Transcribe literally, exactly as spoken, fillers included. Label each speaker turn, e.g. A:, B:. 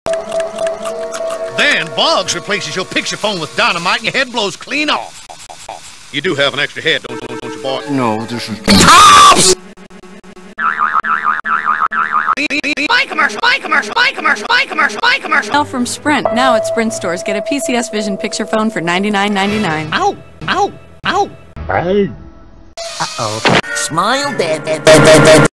A: Then Boggs replaces your picture phone with dynamite and your head blows clean off. You do have an extra head, don't, don't, don't you, boy?
B: No, this is...
A: My commercial, my commercial, my commercial, my commercial, my commercial.
C: Now from Sprint. Now at Sprint stores, get a P C S Vision picture phone for ninety-nine ninety-nine.
A: Ow, ow, ow.
D: Uh-oh. Smile, Dad, Dad, Dad, Dad, Dad.